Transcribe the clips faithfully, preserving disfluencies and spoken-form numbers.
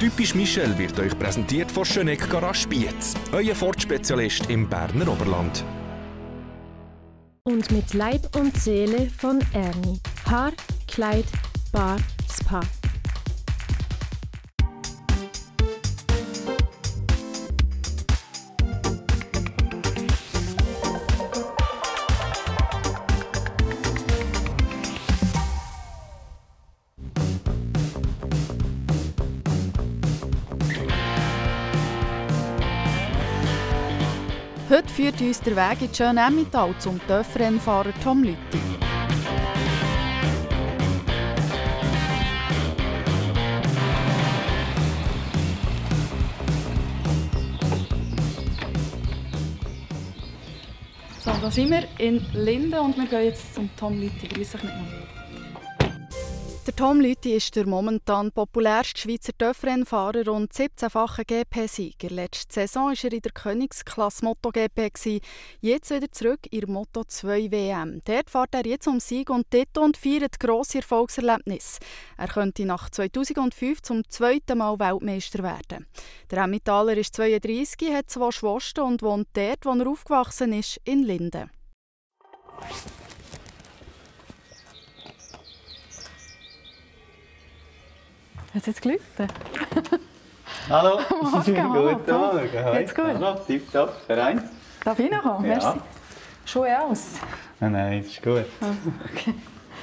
Typisch Michel wird euch präsentiert von Schöneck Garage Spiez, euer Ford-Spezialist im Berner Oberland. Und mit Leib und Seele von Ernie. Haar, Kleid, Bar, Spa. Heute führt uns der Weg ins schöne Emmental zum Töfrennfahrer Tom Lüthi. So, da sind wir in Linden und wir gehen jetzt zum Tom Lüthi. Grüß dich nicht mehr. Der Tom Lüthi ist der momentan populärste Schweizer Töfrennfahrer und siebzehnfacher G P-Sieger. Letzte Saison war er in der Königsklasse MotoGP. Jetzt wieder zurück in der Moto zwei W M. Dort fährt er jetzt um Sieg und Titel und feiert grosse Erfolgserlebnisse. Er könnte nach zweitausendfünf zum zweiten Mal Weltmeister werden. Der Emmentaler ist zweiunddreissig, hat zwei Schwestern und wohnt dort, wo er aufgewachsen ist, in Linden. Hat es jetzt geläutet? Hallo. Morgen, hallo. Guten Morgen. Geht's gut? Hallo, tipptopp. Verein? Darf ich noch kommen? Ja. Merci. Schuhe aus? Nein, nein, das ist gut. Oh, okay.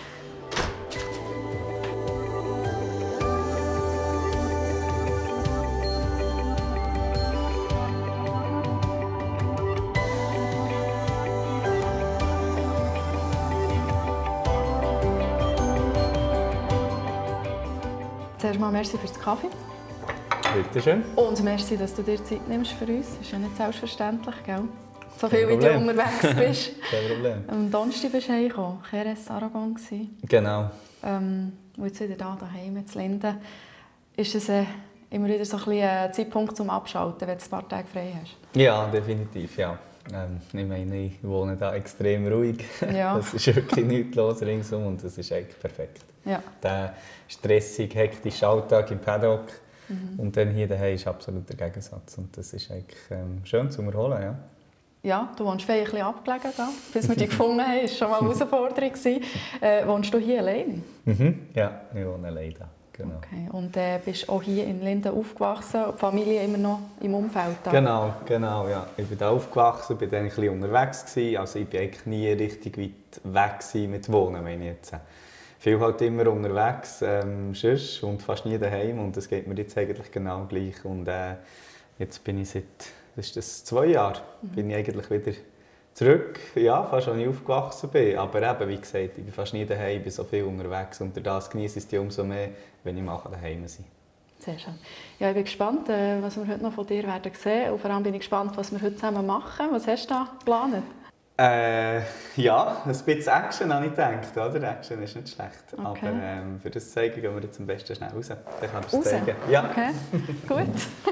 Zuerst mal merci für den Kaffee. Bitte schön. Und merci, dass du dir Zeit nimmst für uns. Das ist ja nicht selbstverständlich, gell? So viel Kein wie du Problem. unterwegs bist. Kein Problem. Am Donnerstag bist du heimgekommen. Jerez, Aragon. Genau. Ähm, und jetzt wieder da, daheim in Linden. Ist es äh, immer wieder so ein, bisschen ein Zeitpunkt zum Abschalten, wenn du ein paar Tage frei hast? Ja, definitiv, ja. Ähm, ich meine, ich wohne da extrem ruhig. Ja. Es ist wirklich nichts los ringsum und das ist eigentlich perfekt. Ja. Der stressige, hektische Alltag im Paddock Mhm. und dann hier daheim ist absolut der Gegensatz. Und das ist eigentlich ähm, schön zu erholen, ja. Ja, du wohnst ein bisschen abgelegen da. Bis wir dich gefunden haben, war schon mal eine Herausforderung. Äh, wohnst du hier alleine? Mhm. Ja, ich wohne alleine da. Genau. Okay. Und äh, bist auch hier in Linden aufgewachsen, die Familie immer noch im Umfeld da? Genau, genau, ja. Ich bin da aufgewachsen, bin dann ein bisschen unterwegs gewesen. Also ich war eigentlich nie richtig weit weg gewesen mit Wohnen, meine ich jetzt. Viel halt immer unterwegs, ähm, sonst und fast nie daheim und das geht mir jetzt eigentlich genau gleich. Und äh, jetzt bin ich seit, das ist das zwei Jahre, mhm. bin ich eigentlich wieder zurück, ja, fast als ich aufgewachsen bin. Aber eben, wie gesagt, ich bin fast nie daheim, ich bin so viel unterwegs und das genieße ich es umso mehr, wenn ich mal daheim sein kann. Sehr schön. Ja, ich bin gespannt, was wir heute noch von dir werden sehen. Und vor allem bin ich gespannt, was wir heute zusammen machen. Was hast du da geplant? Äh, ja, ein bisschen Action habe ich gedacht, oder? Action ist nicht schlecht. Okay. Aber ähm, für das zeigen gehen wir jetzt am besten schnell raus. Dann kannst du es Raus? zeigen. Ja. Okay, gut.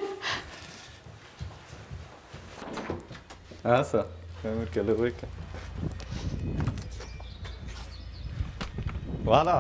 Also, können wir schauen. Voilà.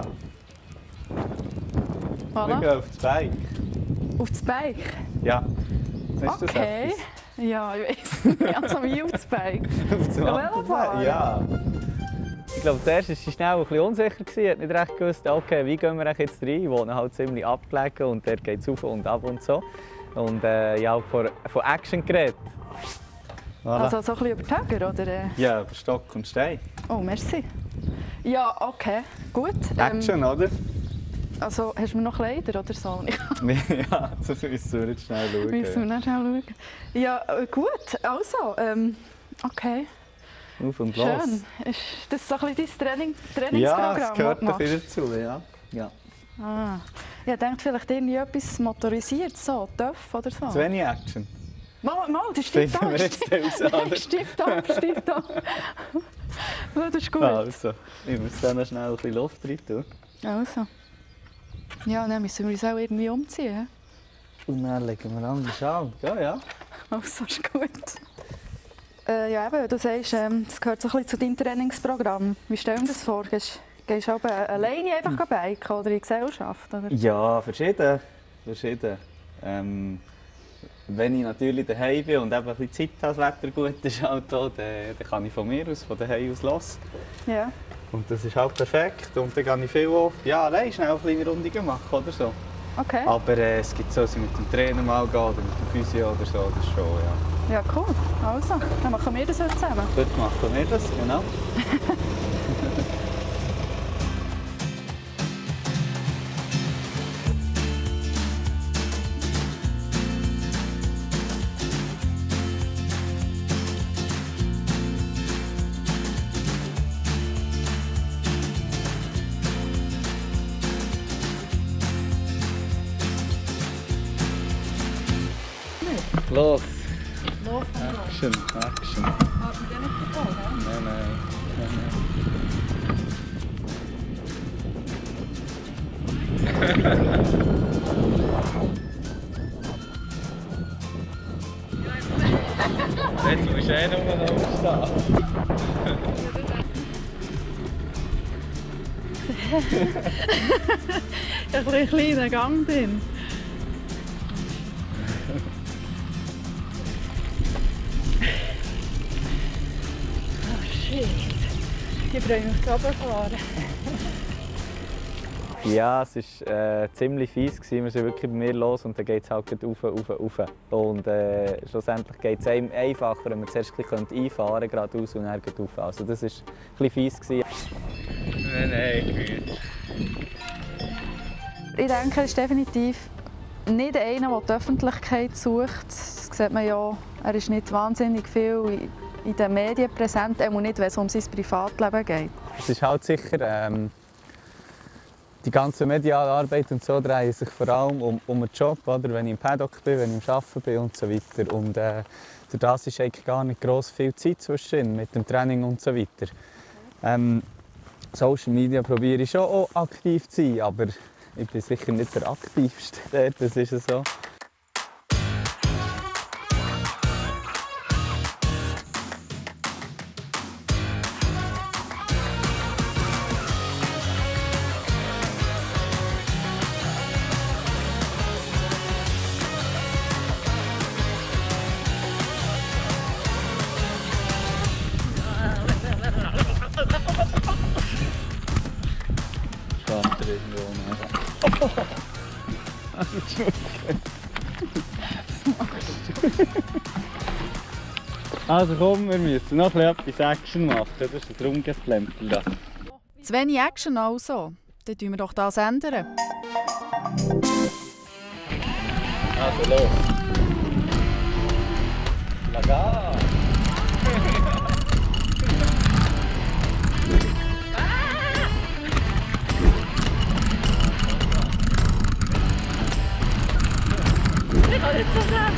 Voilà. Wir gehen auf das Bike. Auf das Bike? Ja. Ist das okay. etwas? Ja, ich weiß nicht. Also wie auf das Bike? Auf das Velofahren? Ja. Ich glaube, zuerst war sie schnell ein bisschen unsicher. Ich hat nicht recht gewusst, okay, wie gehen wir jetzt rein. Ich wohne halt ziemlich abgelegen und dort geht es auf und ab und so. Und äh, ich habe von, von Action geredet. Voilà. Also so ein bisschen über Töger, oder? Ja, über Stock und Stein. Oh, merci. Ja, okay, gut. Action, ähm, oder? Also, hast du mir noch Kleider oder so? Ja, das müssen wir jetzt schnell schauen. Müssen wir nicht schnell schauen. Ja, gut. Also, ähm, okay. Auf und los. Schön. Ist das so ein bisschen dein Training Trainingsprogramm? Ja, das gehört doch wieder dazu, ja. ja. Ah. Ja, denkt vielleicht irgendwie etwas motorisiert, so, Töff oder so? Zu wenig Action. Mal, mal, der Stift ab. Stift ab, Stift ab. Ja, das ist gut. Also, ich muss dann noch schnell ein bisschen Luft rein tun. Also. Ja, dann müssen wir uns auch irgendwie umziehen. Und dann legen wir an die Schale. Ja, ja. Also, ist gut. Äh, ja, eben, du sagst, ähm, das gehört so ein bisschen zu deinem Trainingsprogramm. Wie stellen wir das vor? Gehst, gehst du aber alleine einfach biken oder in Gesellschaft? Oder? Ja, verschieden. verschieden. Ähm, wenn ich natürlich daheim bin und eben ein bisschen Zeit habe, das Wetter gut ist, halt auch, dann, dann kann ich von mir aus, von daheim aus los. Ja. Und das ist halt perfekt. Und dann kann ich viel auch, ja, allein schnell eine kleine Rundungen machen oder so. Okay. Aber äh, es gibt so, dass ich mit dem Trainer mal gehe oder mit dem Physio oder so, das schon, ja. Ja, cool. Also, dann machen wir das heute zusammen. Heute machen wir das, genau. Los! Los, Action, Action. Hast du den nicht verfolgt? Nein, nein, nein, nein. Jetzt musst du eh noch mal aufstehen. Ich habe einen kleinen Gang drin. Ich freue mich zu runterfahren. Ja, es war äh, ziemlich fies. Wir sind wirklich bei mir los und dann geht es halt rauf, rauf, rauf. Und äh, schlussendlich geht es einem einfacher, wenn man zuerst ein bisschen einfahren könnte, geradeaus und dann rauf. Also das war ein bisschen fies. Nein, nein, gut. Ich denke, er ist definitiv nicht einer, der die Öffentlichkeit sucht. Das sieht man ja, er ist nicht wahnsinnig viel in den Medien präsent, auch nicht, wenn es um sein Privatleben geht. Es ist halt sicher, ähm, die ganze mediale Arbeit und so dreht sich vor allem um, um den Job, oder? Wenn ich im Paddock bin, wenn ich am Arbeiten bin und so weiter. Und äh, durch das ist eigentlich gar nicht gross viel Zeit zwischen mit dem Training und so weiter. Ähm, Social Media probiere ich schon auch aktiv zu sein, aber ich bin sicher nicht der aktivste dort, das ist so. Also komm, wir müssen noch etwas Action machen. Das ist ein Rumgeplempel da. Zu wenig Action also. Dann tun wir doch das ändern. Also los. Laga! Ich kann nicht so schnell.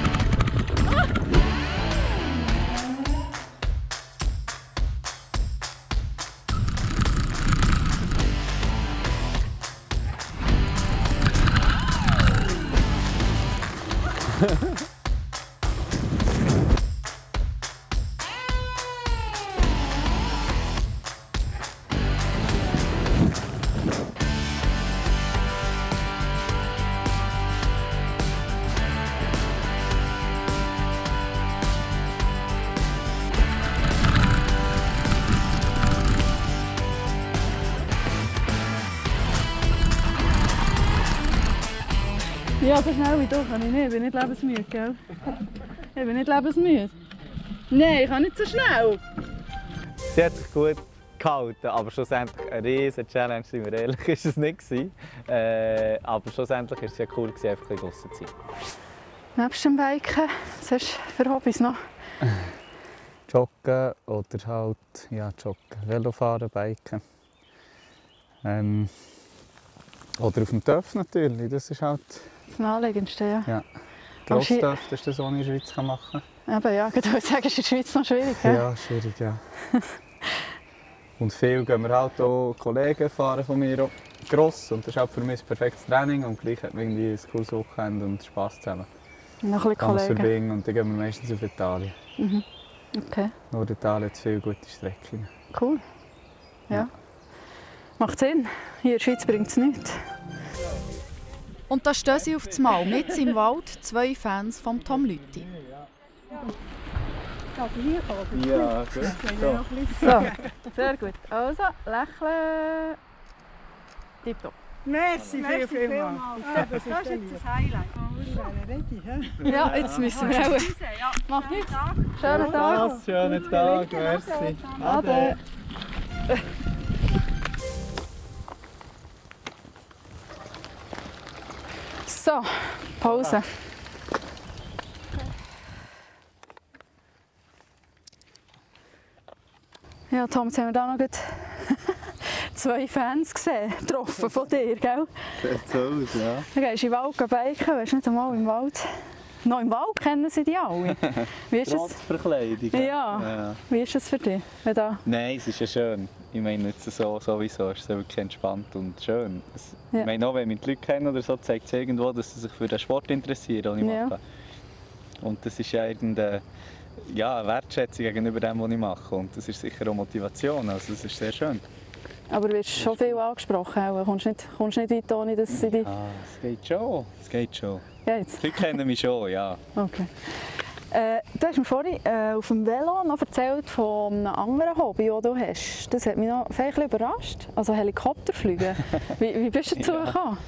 Ja, so schnell wie du kann ich nicht. Ich bin nicht lebensmüde, gell? Ich bin nicht lebensmüde. Nein, ich kann nicht so schnell. Sie hat sich gut gehalten, aber schlussendlich eine riesige Challenge, sind wir ehrlich, ist es nicht gewesen. Äh, aber schlussendlich war es ja cool, einfach ein bisschen draussen zu sein. Nebst dem Biken, was hast du für Hobbys noch? Joggen oder halt, ja, joggen, Velofahren, Biken. Ähm, oder auf dem Töff natürlich, das ist halt... Das Naheliegendste, ja. Ja. Grosstöff, das ist das, was ich in der Schweiz machen kann. Eben, ja, ich würde sagen, ist in der Schweiz noch schwierig, he? Ja, schwierig, ja. Und viel gehen wir halt auch Kollegen fahren von mir auch gross. Und das ist halt für mich ein perfektes Training und gleich hat man irgendwie ein cooles Wochenende und Spass zusammen. Noch ein bisschen Kollegen. Verbringen und dann gehen wir meistens auf Italien. Mhm. Okay. Norditalien hat viele gute Strecken. Cool. Ja. Ja. Macht Sinn. Hier in der Schweiz bringt es nichts. Und da stehen sie auf das Mal, mitten im Wald, zwei Fans von Tom Lüthi. Ja, gut. So. So, sehr gut. Also, lächeln. Tipptopp. Merci, Merci viel, viel vielmals. Ja, Das ist jetzt das Highlight. Ja, jetzt müssen wir auch. Mach nichts. Schönen Tag. Was, schönen Tag, merci. Ade. So, Pause. Ja, Tom, jetzt haben wir da noch zwei Fans gesehen, getroffen von dir, gell? Sieht so aus, ja. Du gehst in den Wald biken, weißt nicht einmal im Wald. Noch im Wald kennen sie dich alle. Wie ist Trotz es? Verkleidung. Ja. ja. Wie ist es für dich? Wenn da... Nein, es ist ja schön. Ich meine, jetzt so, sowieso ist es wirklich entspannt und schön. Es, Ja. Ich meine, auch wenn wir die Leute kennen oder so, zeigt es irgendwo, dass sie sich für den Sport interessieren, den ich Ja. mache. Und das ist ja irgendeine ja, Wertschätzung gegenüber dem, was ich mache. Und das ist sicher auch Motivation, also das ist sehr schön. Aber du wirst schon viel angesprochen. Auch. Kommst nicht, kommst nicht weit ohne, dass sie dich... Ah, es geht schon, es geht schon. Geht's? Die Leute kennen mich schon, ja. Okay. Äh, du hast mir vorhin äh, auf dem Velo noch erzählt von einem anderen Hobby, das du hast. Das hat mich noch ein bisschen überrascht. Also Helikopterfliegen. Wie, wie bist du dazu Ja. gekommen?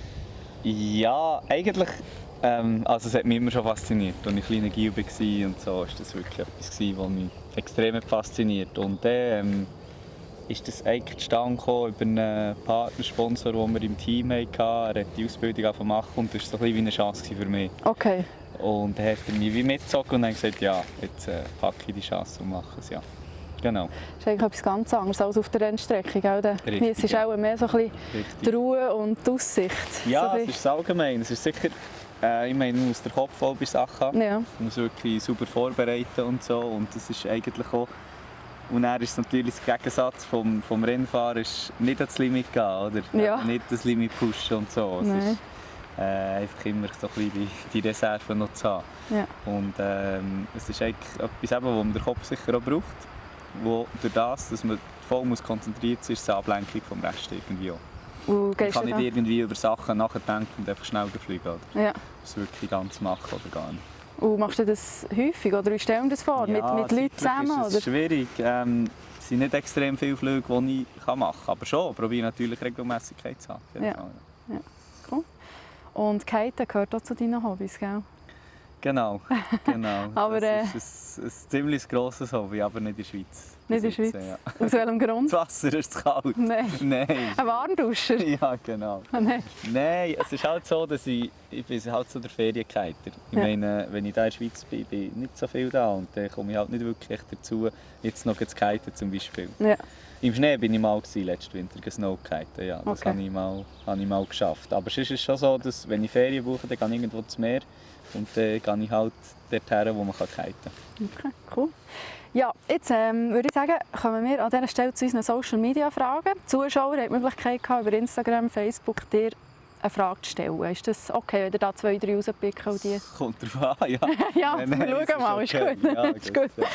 Ja, eigentlich, ähm, also es hat mich immer schon fasziniert. Als ich kleiner Gil war und so, war das wirklich etwas, was mich extrem fasziniert. Und dann ähm, ist das eigentlich zustande gekommen über einen Partnersponsor, den wir im Team hatten. Er hat die Ausbildung gemacht und das war so ein bisschen wie eine Chance für mich. Okay. Und dann hat er mich wie mitgezogen und dann gesagt, ja, jetzt äh, packe ich die Chance und mache es, ja. Genau. Das ist eigentlich etwas ganz anderes als auf der Rennstrecke, gell? Richtig, Es ist ja. auch mehr so ein bisschen Richtig. die Ruhe und die Aussicht. Ja, so ein es ist allgemein. Es ist sicher, äh, ich meine, man muss den Kopf voll bei Sachen haben. Ja. Man muss wirklich super vorbereiten und so. Und das ist eigentlich auch... Und dann ist es natürlich der Gegensatz vom, vom Rennfahren, ist nicht ans Limit gehen, oder? Ja. Nicht das Limit pushen und so. Es Nein. ist äh, einfach immer so ein bisschen die, die Reserve noch zu haben. Ja. Und ähm, es ist eigentlich etwas, eben, wo man den Kopf sicher auch braucht. Wo durch das, dass man voll muss konzentriert ist, ist es eine Ablenkung vom Rest irgendwie auch. Und Man gehst kann du nicht da? irgendwie über Sachen nachdenken und einfach schnell fliegen. Oder Ja. das wirklich ganz machen oder gar nicht. Und machst du das häufig oder wie stellen wir das vor? mit mit Leuten zusammen? Es ist Oder? schwierig. Ähm, es sind nicht extrem viele Flüge, die ich machen kann. Aber schon, probiere natürlich Regelmäßigkeit zu haben. auf jeden Ja. Fall. Cool. Und Kiten gehört auch zu deinen Hobbys, gell? Genau, genau. Aber, das ist ein, ein ziemlich grosses Hobby, aber nicht in der Schweiz. Nicht in der Bis Schweiz? jetzt, ja. Aus welchem Grund? Das Wasser ist zu kalt. Nein. Nein. Ein Warnduscher? Ja, genau. Nein. Nein, es ist halt so, dass ich, ich bin halt so der Ferienkiter. Ich Ja. meine, wenn ich da in der Schweiz bin, bin ich nicht so viel da und dann komme ich halt nicht wirklich dazu, jetzt noch zu kiten zum Beispiel. Ja. Im Schnee bin ich mal gewesen, letzten Winter Snowkiten, ja, das Okay. habe ich mal, habe ich mal geschafft. Aber sonst ist es schon so, dass wenn ich Ferien buche, dann gehe ich irgendwo zum Meer und dann gehe ich halt dorthin, wo man kiten kann. Okay, cool. Ja, jetzt ähm, würde ich sagen, kommen wir an dieser Stelle zu unseren Social-Media-Fragen. Die Zuschauer haben die Möglichkeit gehabt, über Instagram, Facebook dir eine Frage zu stellen. Ist das okay, wenn ihr da zwei, drei rauspicken und die... Kommt drauf an, ja. Ja, Nein, wir nein, schauen es mal, ist okay. gut. Ja, Ist gut. ja.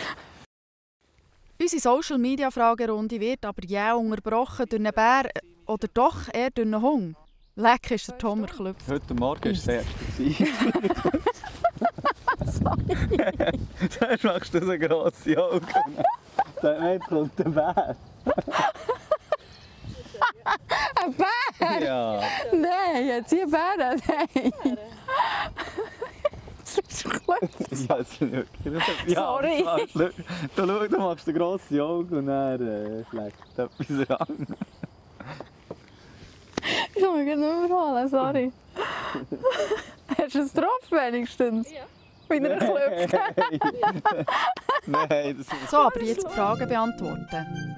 Unsere Social-Media-Fragerunde wird aber ja unterbrochen durch einen Bär oder doch eher durch einen Hund. Leck ist der Tom erklüpft. Heute Morgen war es sehr explosiv. Zuerst machst du so grosse Augen. Dann kommt der Bär. Ein Bär? Ja. Nein, jetzt hier Bären? Nein. Das ist geklüpft. Ja, es ist ja, Sorry. Du, schau, du machst eine grosse Augen und dann äh, schlägt etwas ran. Ich kann mich nicht überholen, sorry. Hast du es getroffen wenigstens? Ja. Wie er klüpft. Nein, das ist... So, aber jetzt die Fragen beantworten.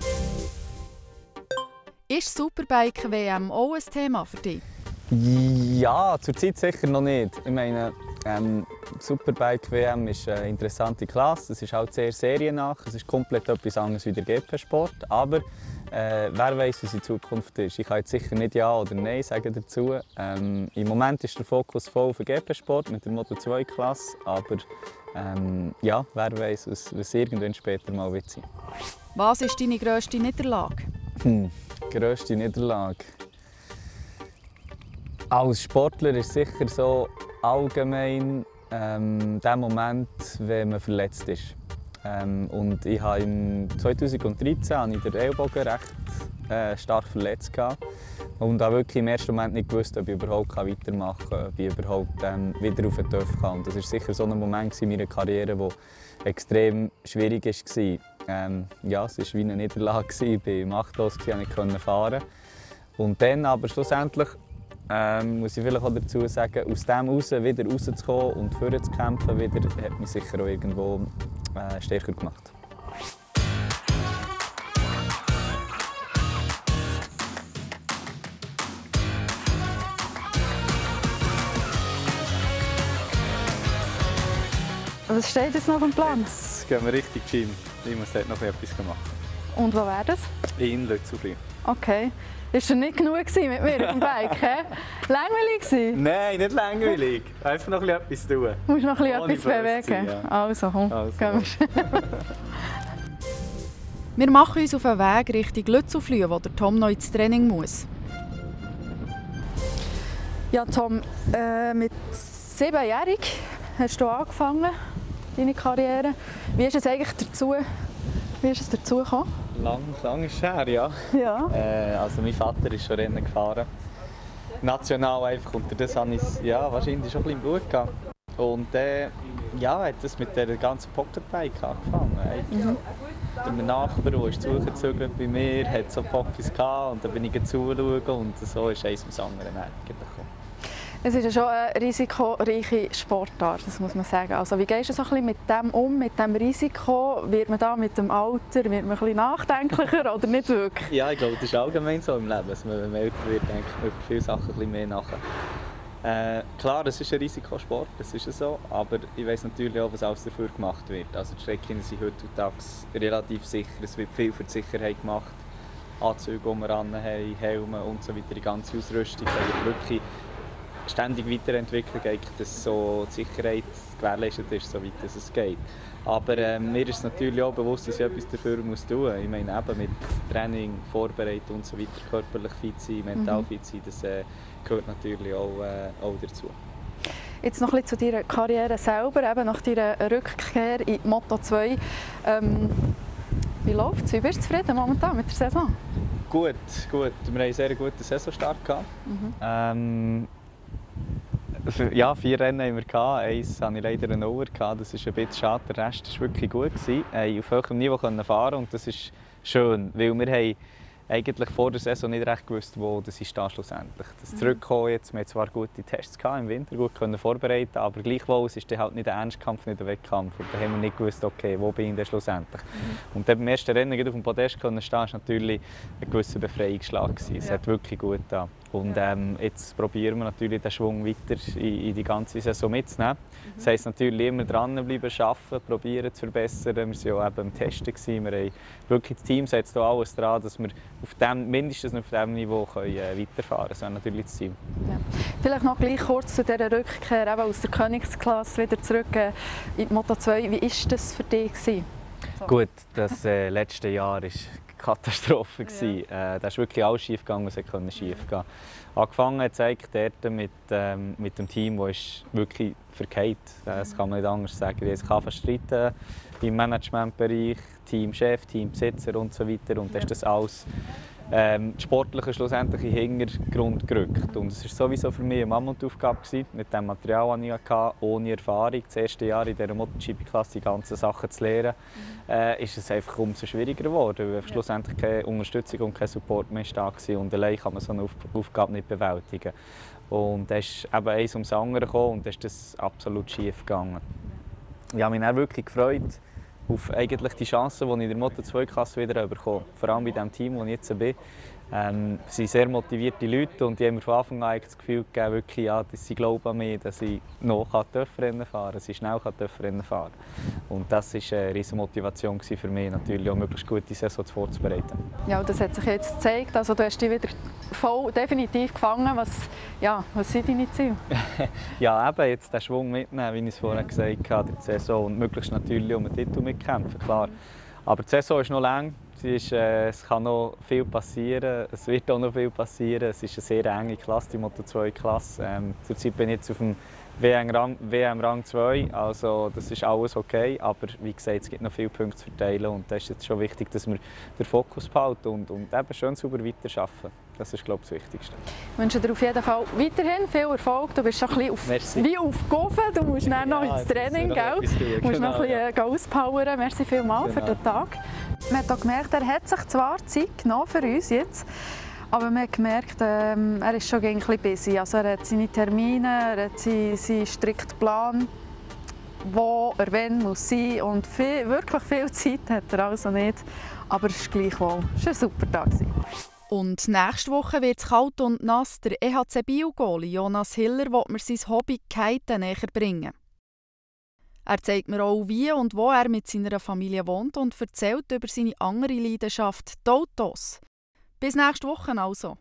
Ist Superbike-W M auch ein Thema für dich? Ja, zurzeit sicher noch nicht. Ich meine, ähm, Superbike-W M ist eine interessante Klasse. Es ist halt sehr seriennah. Es ist komplett etwas anderes wie der G P-Sport. Aber äh, wer weiß, was in Zukunft ist. Ich kann jetzt sicher nicht Ja oder Nein sagen dazu. Ähm, Im Moment ist der Fokus voll auf den G P-Sport mit der Moto zwei Klasse. Aber ähm, ja, wer weiß, was, was irgendwann später mal wird sein. Was ist deine grösste Niederlage? Hm, grösste Niederlage. Als Sportler ist es sicher so allgemein ähm, der Moment, wenn man verletzt ist. Ähm, und ich habe im zweitausenddreizehn habe ich den Ellbogen recht äh, stark verletzt gehabt. Und habe wirklich im ersten Moment nicht gewusst, ob ich überhaupt weitermachen kann, ob ich überhaupt ähm, wieder auf den Töpf kann. Und das war sicher so ein Moment in meiner Karriere, der extrem schwierig war. Ähm, ja, es war wie eine Niederlage. Ich war machtlos, konnte nicht fahren. Und dann aber schlussendlich, ähm, muss ich vielleicht auch dazu sagen, aus dem heraus wieder rauszukommen und vorzukämpfen, wieder, hat mich sicher auch irgendwo äh, stärker gemacht. Was steht jetzt noch auf dem Plan? Jetzt gehen wir Richtung Gym. Ich muss dort noch etwas machen. Und wo wäre das? In Lützelflüh. Okay. Ist das nicht genug mit mir auf dem Bike? He? Langweilig gewesen? Nein, nicht langweilig. Einfach noch etwas tun. Du musst noch etwas Ohne bewegen. Sein, ja. Also, komm, also. gehen wir. Wir machen uns auf den Weg Richtung Lützelflüh, wo der Tom noch ins Training muss. Ja, Tom, äh, mit siebenjährig hast du angefangen, deine Karriere. Wie ist es eigentlich dazu, wie ist es dazu gekommen? Lang, lang ist es her, ja. Ja. Äh, also mein Vater ist schon Rennen gefahren. National einfach. Und das habe ich ja, wahrscheinlich schon ein bisschen im Blut gehabt. Und äh, ja, hat das mit der ganzen Pocketbike angefangen. Mhm. Der Nachbar, der ist zugezögert bei mir, hat so Pockets gehabt und dann bin ich zuschauen und so ist eins ums andere gekommen. Es ist ja schon eine risikoreiche Sportart, das muss man sagen. Also wie gehst du so ein bisschen mit dem um, mit dem Risiko? Wird man da mit dem Alter wird man ein bisschen nachdenklicher oder nicht wirklich? Ja, ich glaube, das ist allgemein so im Leben. Also, wenn man älter wird, denkt man über viele Sachen ein bisschen mehr nach. Äh, klar, es ist ein Risikosport, das ist so, aber ich weiss natürlich auch, was alles dafür gemacht wird. Also die Strecken sind heutzutage relativ sicher, es wird viel für die Sicherheit gemacht. Anzüge, die wir haben, Helme und so weiter, die ganze Ausrüstung, da wird wirklich ständig weiterentwickelt, dass so die Sicherheit gewährleistet ist, soweit es geht. Aber äh, mir ist natürlich auch bewusst, dass ich etwas dafür muss tun muss. Ich meine, eben mit Training, Vorbereitung und so weiter, körperlich fit sein, mental fit sein, das äh, gehört natürlich auch, äh, auch dazu. Jetzt noch ein bisschen zu deiner Karriere selber, eben nach deiner Rückkehr in Moto zwei. Ähm, wie läuft es? Wie bist du zufrieden momentan mit der Saison? Gut, gut. Wir haben einen sehr guten Saisonstart gehabt. Mhm. Ähm, Ja, vier Rennen haben wir gehabt. Eins hatte ich leider einen Over. Das ist ein bisschen schade. Der Rest war wirklich gut. Wir konnten auf höherem Niveau fahren und das ist schön, weil wir haben eigentlich vor der Saison nicht recht gewusst, wo das ist da schlussendlich. Das Zurückkommen jetzt, wir hatten zwar gute Tests gehabt, im Winter, gut können vorbereiten, aber gleichwohl es ist halt nicht der Ernstkampf, nicht der Wettkampf. Und da haben wir nicht gewusst, okay, wo bin ich denn schlussendlich. Mhm. Und dann beim ersten Rennen auf dem Podest können stehen, war natürlich ein gewisser Befreiungsschlag. Es ja. hat wirklich gut getan. Und ähm, jetzt probieren wir natürlich den Schwung weiter in, in die ganze Saison mitzunehmen. Mhm. Das heisst natürlich immer dranbleiben, arbeiten, probieren zu verbessern. Wir waren ja eben im Testen. Wir haben wirklich, das Team setzt auch alles daran, dass wir auf dem, mindestens auf diesem Niveau können, äh, weiterfahren können. Das wäre natürlich das Ziel. Ja. Vielleicht noch gleich kurz zu dieser Rückkehr eben aus der Königsklasse wieder zurück äh, in die Moto zwei. Wie war das für dich? So. Gut, das äh, letzte Jahr war Katastrophe. Ja. Äh, da ist wirklich alles schief gegangen, was schief gehen. Angefangen hat es eigentlich dort mit, ähm, mit dem Team, das wirklich verkehrt. Das kann man nicht anders sagen. Ich kann fast streiten im Managementbereich, Teamchef, Teambesitzer und so weiter. Und dann ist das alles ähm, sportliche schlussendlich in den Hintergrund gerückt. Und es war sowieso für mich eine Mammutaufgabe gewesen, mit dem Material, das ich hatte, ohne Erfahrung, das erste Jahr in dieser MotoGP-Klasse die ganzen Sachen zu lernen, äh, ist es einfach umso schwieriger geworden, weil schlussendlich keine Unterstützung und kein Support mehr da war und allein kann man so eine Auf Aufgabe nicht bewältigen. Und dann ist eben eins ums andere gekommen und dann ist das absolut schief gegangen. Ich habe mich dann wirklich gefreut auf eigentlich die Chancen, die ich in der Moto zwei Klasse wieder bekomme. Vor allem bei dem Team, wo ich jetzt bin. Ähm, es sind sehr motivierte Leute und die haben mir von Anfang an das Gefühl gegeben, wirklich, ja, dass sie glauben an mich, dass ich noch Rennen fahren kann, dass ich schnell Rennen fahren kann. Und das war eine riesige Motivation für mich, natürlich auch möglichst gute Saison vorzubereiten. Ja, das hat sich jetzt gezeigt. Also, du hast dich wieder voll definitiv gefangen. Was, ja, was sind deine Ziele? Ja, eben jetzt den Schwung mitnehmen, wie ich es vorhin gesagt habe, die Saison und möglichst natürlich um den Titel mitkämpfen, klar. Aber die Saison ist noch lang. Sie ist, äh, es kann noch viel passieren, es wird auch noch viel passieren. Es ist eine sehr enge Klasse, die Moto zwei Klasse. Ähm, zurzeit bin ich jetzt auf dem W M Rang zwei, also das ist alles okay. Aber wie gesagt, es gibt noch viele Punkte zu verteilen und da ist jetzt schon wichtig, dass wir den Fokus behalten und, und eben schön sauber weiterarbeiten. Das ist, glaube ich, das Wichtigste. Ich wünsche dir auf jeden Fall weiterhin viel Erfolg. Du bist schon ein bisschen auf, wie aufgehoben. Du musst dann noch ja, ins Training, gell? Du musst genau, noch ein bisschen ja. auspowern. Merci vielmals genau. für den Tag. Man hat auch gemerkt, er hat sich zwar Zeit genommen für uns jetzt, aber man hat gemerkt, ähm, er ist schon ein bisschen busy. Also er hat seine Termine, er hat seinen, seinen strikten Plan, wo er wann muss sein. Und viel, wirklich viel Zeit hat er also nicht. Aber es ist gleichwohl. Es war ein super Tag. Und nächste Woche wird es kalt und nass. Der E H C Biel-Goalie Jonas Hiller will mir sein Hobby Kiten näher bringen. Er zeigt mir auch, wie und wo er mit seiner Familie wohnt und erzählt über seine andere Leidenschaft, die Autos. Bis nächste Woche also.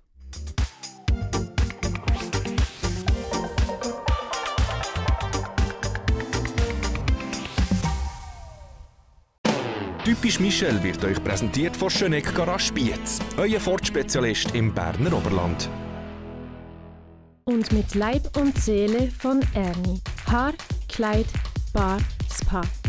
Typisch Michel wird euch präsentiert von Schöneck Garage Spiez, euer Ford-Spezialist im Berner Oberland. Und mit Leib und Seele von Ernie. Haar, Kleid, Bar, Spa.